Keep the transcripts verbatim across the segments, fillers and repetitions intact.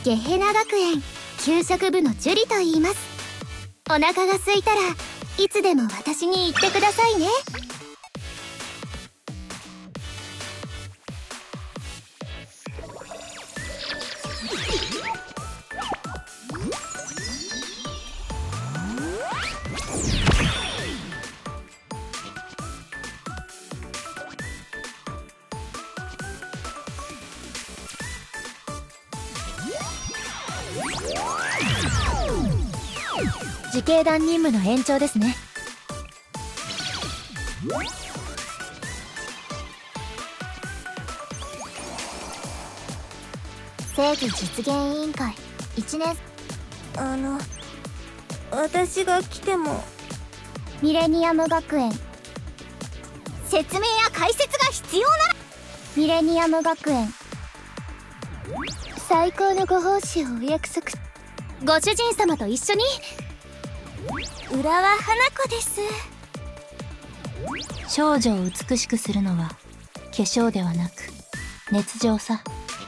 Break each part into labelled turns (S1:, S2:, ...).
S1: ゲヘナ学園給食部のジュリと言います。お腹が空いたらいつでも私に言ってくださいね。
S2: 自警団任務の延長ですね。
S1: 正義実現委員会いちねん。
S3: あの私が来ても。
S1: ミレニアム学園説明や解説が必要なら。ミレニアム学園最高のご奉仕をお約束。ご主人様と一緒に。
S3: 浦和花子です。
S2: 少女を美しくするのは化粧ではなく熱情さ。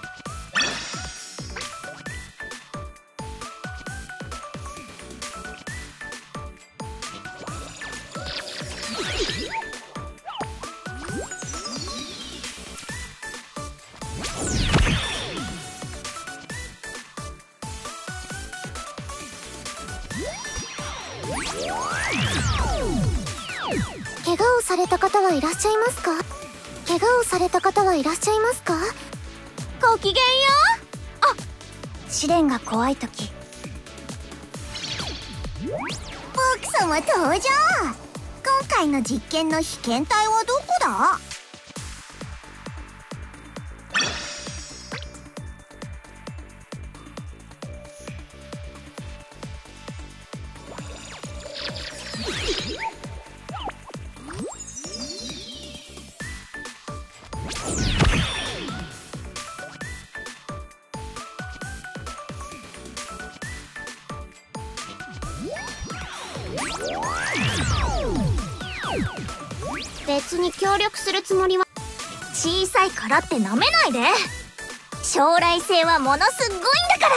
S1: 怪我をされた方はいらっしゃいますか？怪我をされた方はいらっしゃいますか？ごきげんよう。あ、試練が怖い時。
S3: 奥様登場。今回の実験の被験体はどこだ？
S1: 別に協力するつもりは。
S3: 小さいからってなめないで。将来性はものすっごいんだから。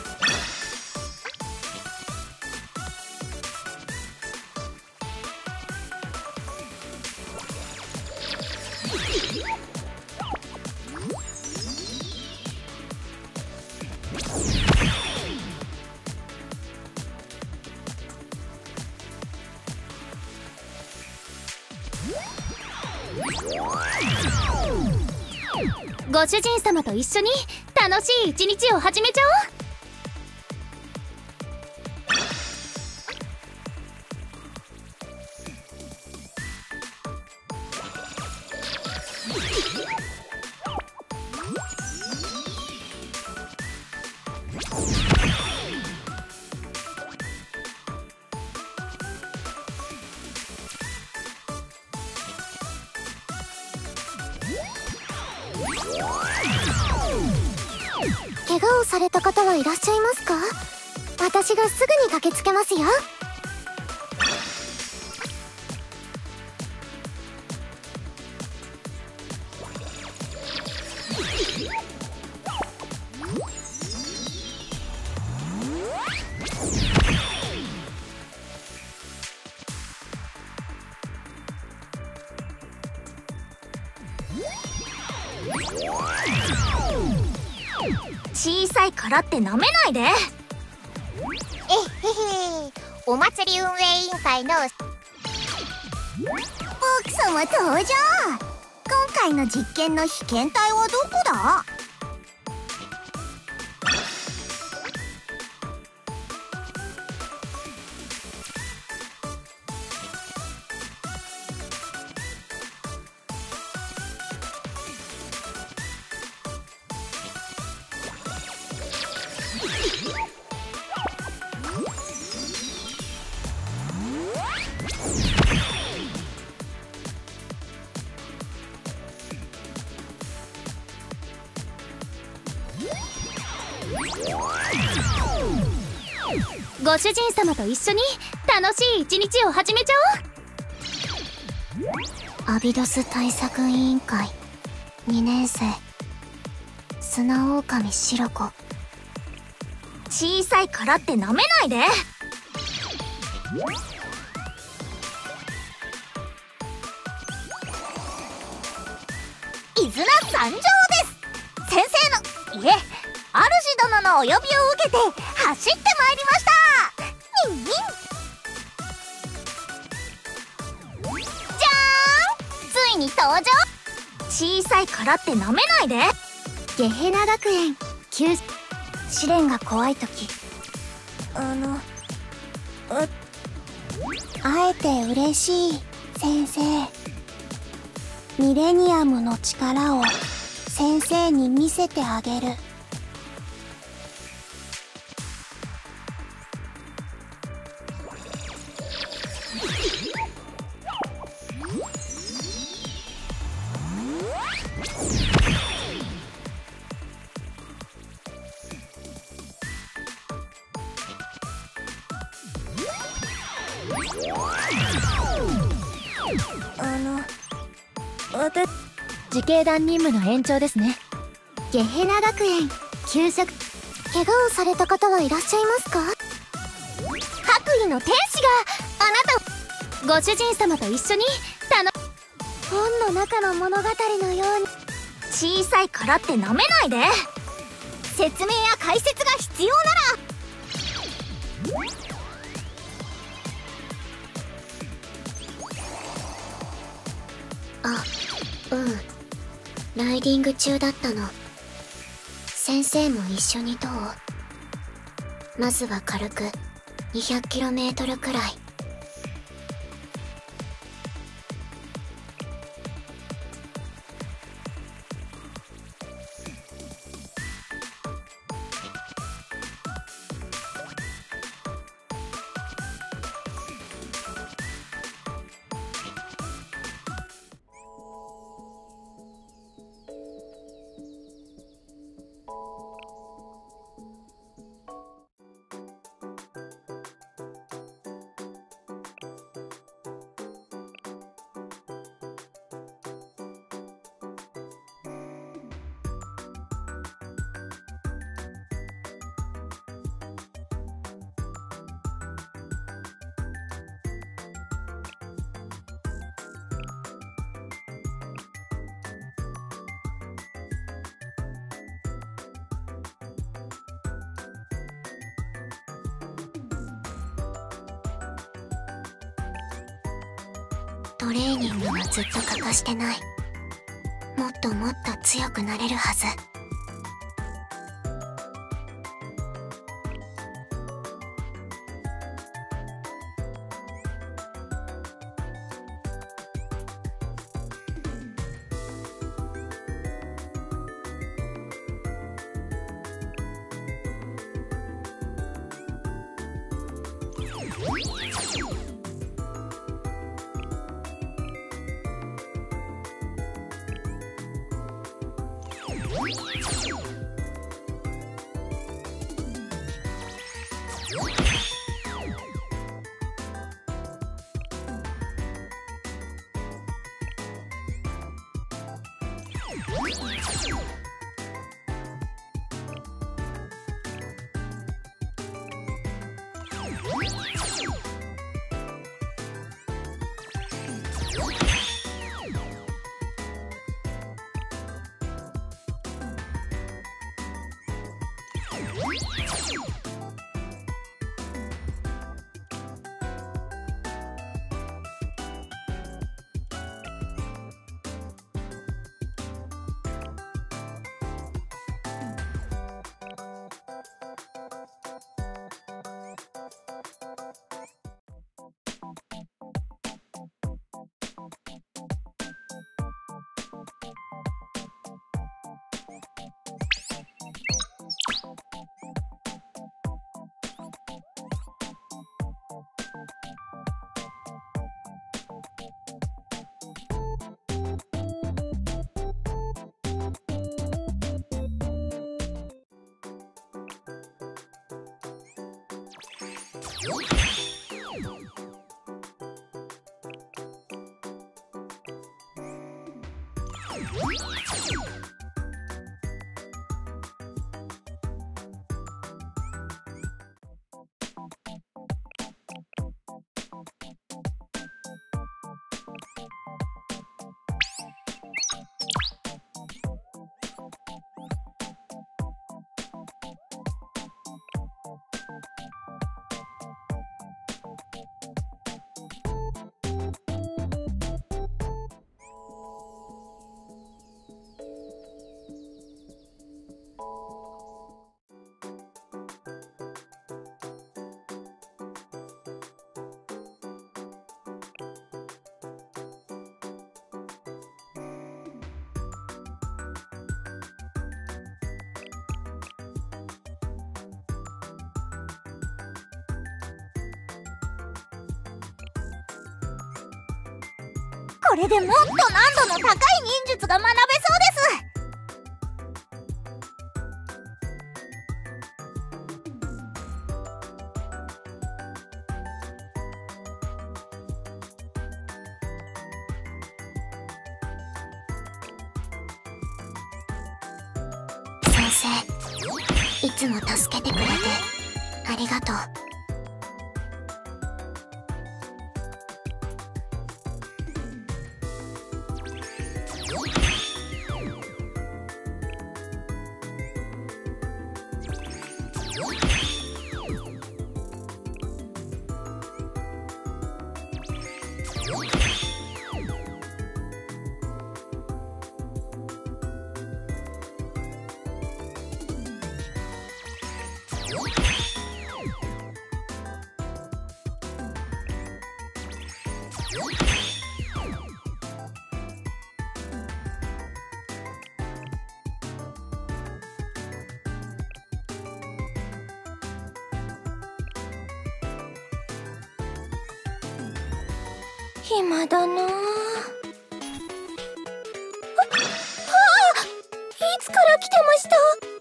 S1: ご主人様と一緒に楽しい一日を始めちゃおう。怪我をされた方はいらっしゃいますか？私がすぐに駆けつけますよ。
S3: 小さいからってなめないで。えへへ、お祭り運営委員会の奥様登場。今回の実験の被験体はどこだ？
S1: ご主人様と一緒に楽しい一日を始めちゃおう。アビドス対策委員会にねん生砂狼シロコ
S3: 小さいからってなめないで。イズナ参上です。先生のいえ主殿のお呼びを受けて走ってまいりました。ニンニン。じゃーん、ついに登場。小さいからってなめないで。
S1: ゲヘナ学園急試練が怖い時、
S3: あの
S1: 会えて嬉しい先生。ミレニアムの力を先生に見せてあげる。
S3: あの
S2: 自警団任務の延長ですね。
S1: ゲヘナ学園給食。怪我をされた方はいらっしゃいますか？
S3: 白衣の天使があな
S2: ご主人様と一緒に楽
S1: 本の中の物語のように。
S3: 小さいからってなめないで。説明や解説が必要なら。
S1: あ、うん。ライディング中だったの。先生も一緒にどう？まずは軽く にひゃくキロメートル くらい。トレーニングはずっと欠かしてない。もっともっと強くなれるはず。
S3: これでもっと難度の高い忍術が学べそうです。
S1: 先生、いつも助けてくれてありがとう。
S3: 暇だなあ。はあ、いつから来てました？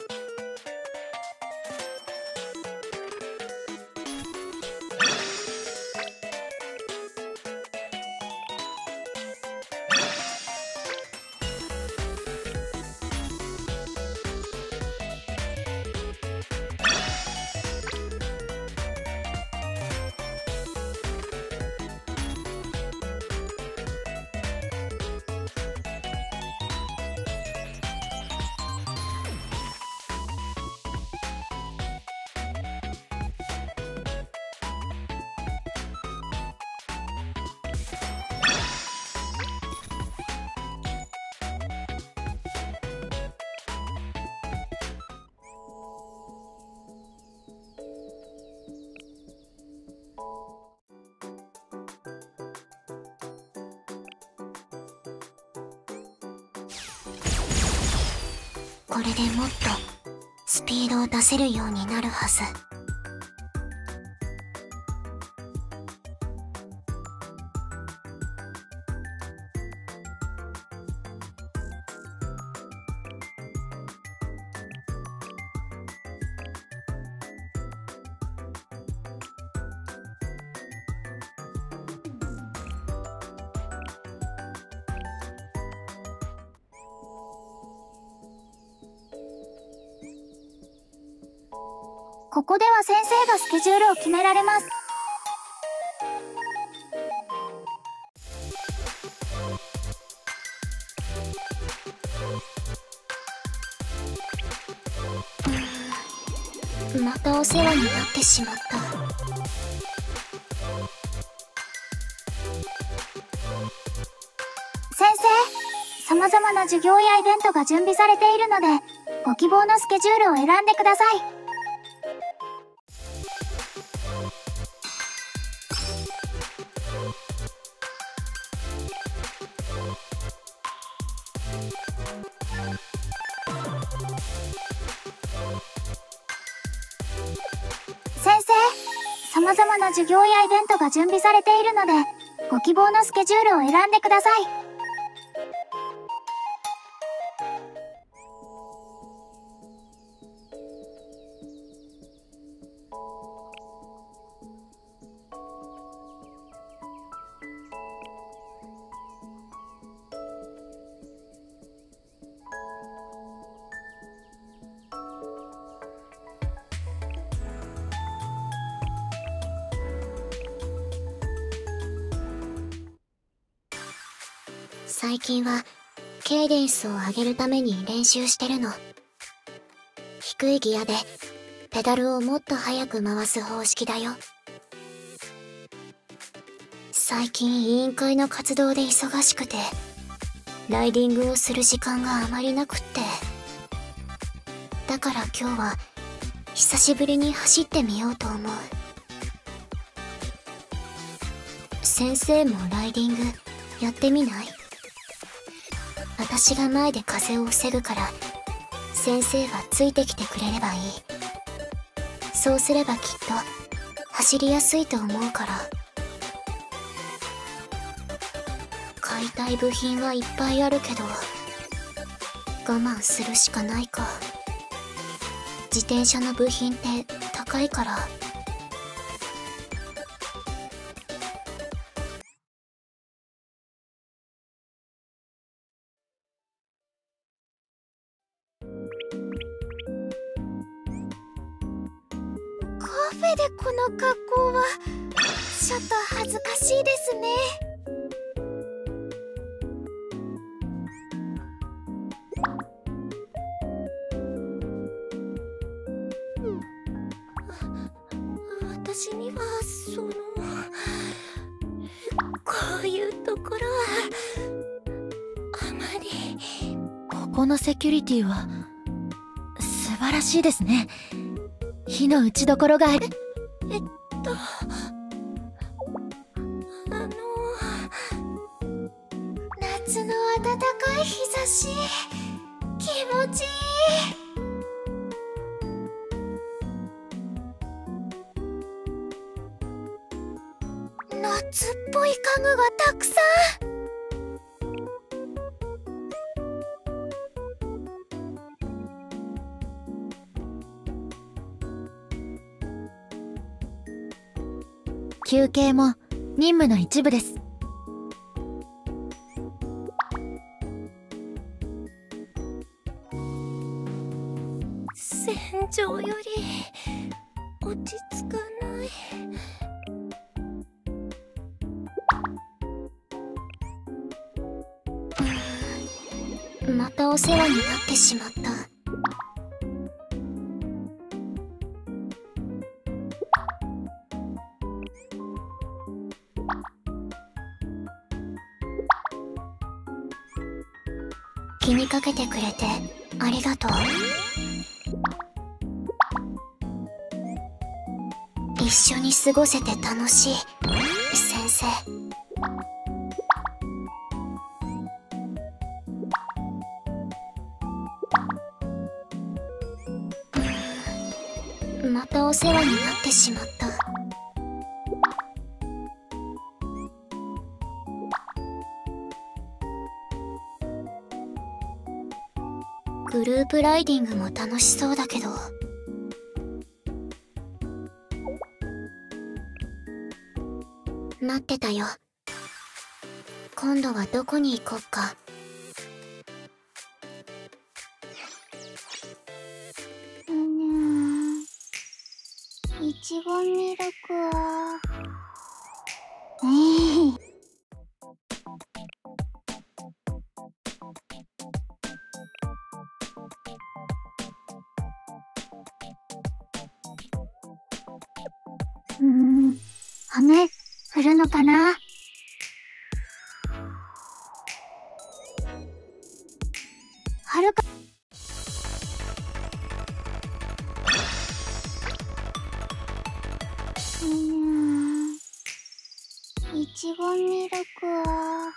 S3: これでもっとスピードを出せるようになるはず。
S4: ここでは先生がスケジュールを決められます。
S1: うーん、またお世話になってしまった。
S4: 先生、様々な授業やイベントが準備されているので、ご希望のスケジュールを選んでください。先生、様々な授業やイベントが準備されているので、ご希望のスケジュールを選んでください。
S1: 最近はケイデンスを上げるために練習してるの。低いギアでペダルをもっと速く回す方式だよ。最近委員会の活動で忙しくてライディングをする時間があまりなくって、だから今日は久しぶりに走ってみようと思う。先生もライディングやってみない？私が前で風を防ぐから先生はついてきてくれればいい。そうすればきっと走りやすいと思うから。階たい部品はいっぱいあるけど、我慢するしかないか。自転車の部品って高いから。
S4: カフェでこの格好はちょっと恥ずかしいですね。私にはそのこういうところはあまり。
S2: ここのセキュリティは素晴らしいですね。火の打ちどころがある。
S4: えっとあの夏の暖かい日差し気持ちいい。夏っぽい家具がたくさん。
S2: 休憩も任務の一部です。
S4: 戦場より落ち着かない。
S1: またお世話になってしまった。気にかけてくれてありがとう。一緒に過ごせて楽しい、先生。またお世話になってしまった。グループライディングも楽しそうだけど。待ってたよ。今度はどこに行こっか。
S4: うーん、いちごミルクはええうーん、雨降るのかな。はるかうーん、いちごミルクは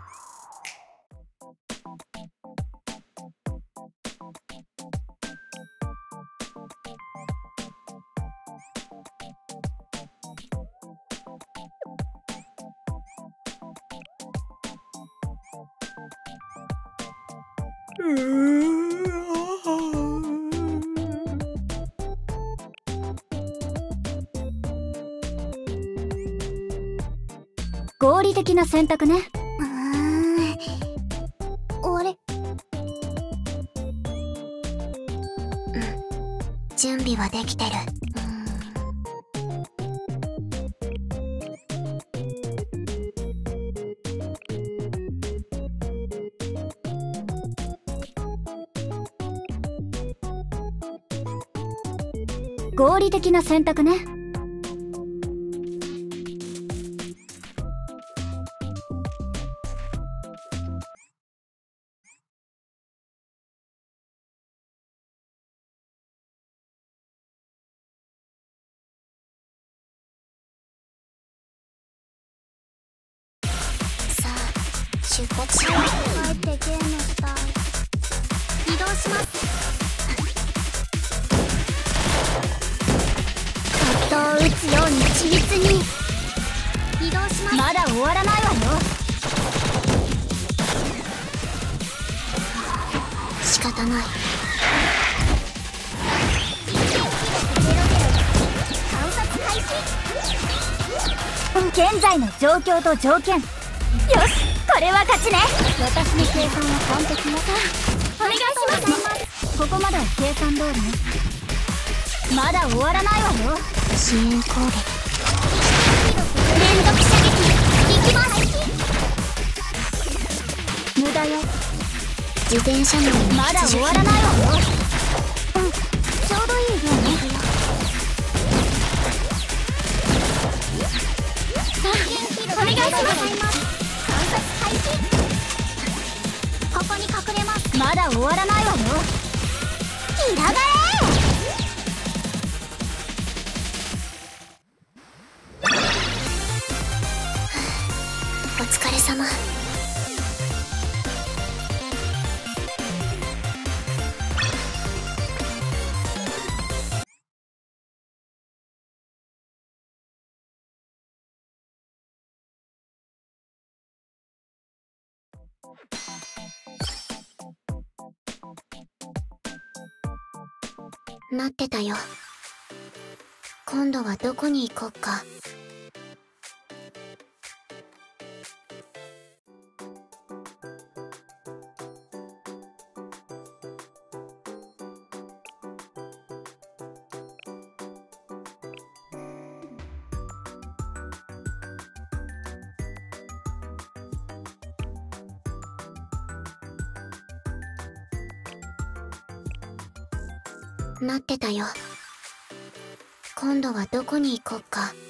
S2: 合理的な選択ね。
S4: うーん、あれ、
S1: 準備はできてる。
S2: 合理的な選択ね。
S1: さあ、出発しよう。
S4: 帰ってゲームしたい。移動します。
S1: カットを打つように緻密に。
S4: 移動します。
S2: まだ終わらないわよ。
S1: 方ない。
S3: 観察開始。現在の状況と条件。よし、これは勝ちね。私の計算は完璧ね。お願いします。ここまでは計算通りね。まだ終わらないわよ。
S1: 支援攻撃。
S3: 連続射撃行きます。無駄よ。
S1: 自転車内に
S3: まだ終わらないわよ。うん、ちょうどいい量ね。お願いします。観察開始。ここに隠れます。まだ終わらないわよ。ひらがれ。
S1: お疲れ様。待ってたよ。今度はどこに行こっか。待ってたよ。今度はどこに行こっか。